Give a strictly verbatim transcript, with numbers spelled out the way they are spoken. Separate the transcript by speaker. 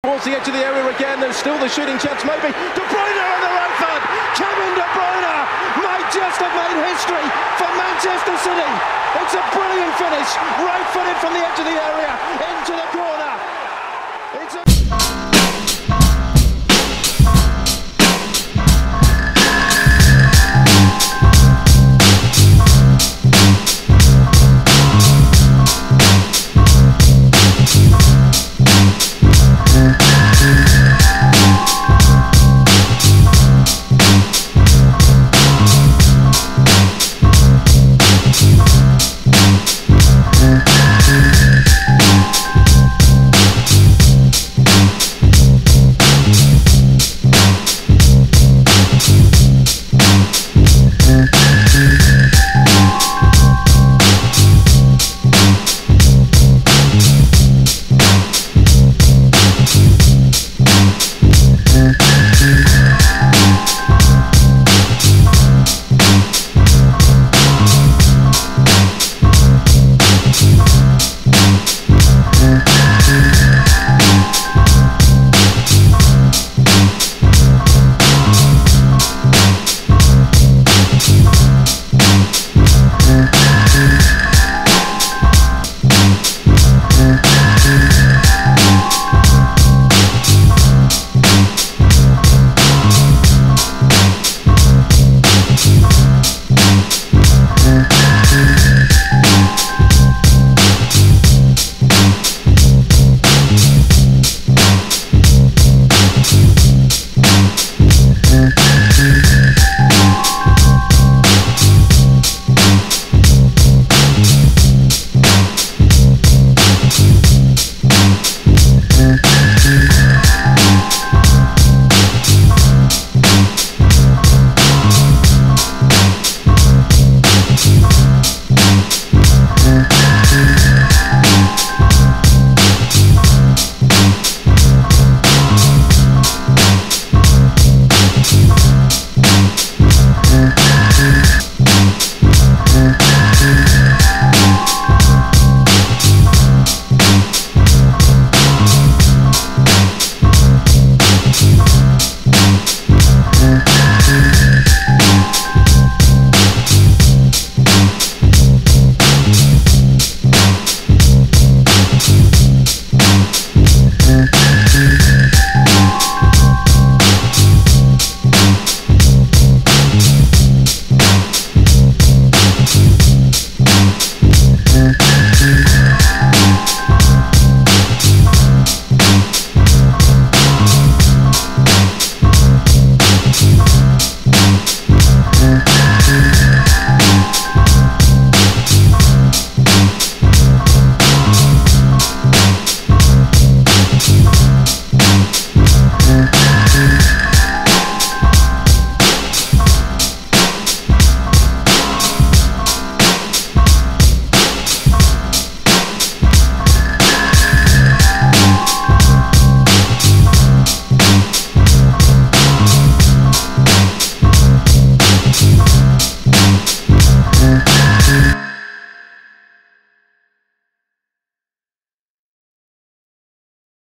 Speaker 1: Towards the edge of the area again, there's still the shooting chance maybe. De Bruyne on the right foot! Kevin De Bruyne might just have made history for Manchester City. It's a brilliant finish, right footed from the edge of the area into the corner. It's a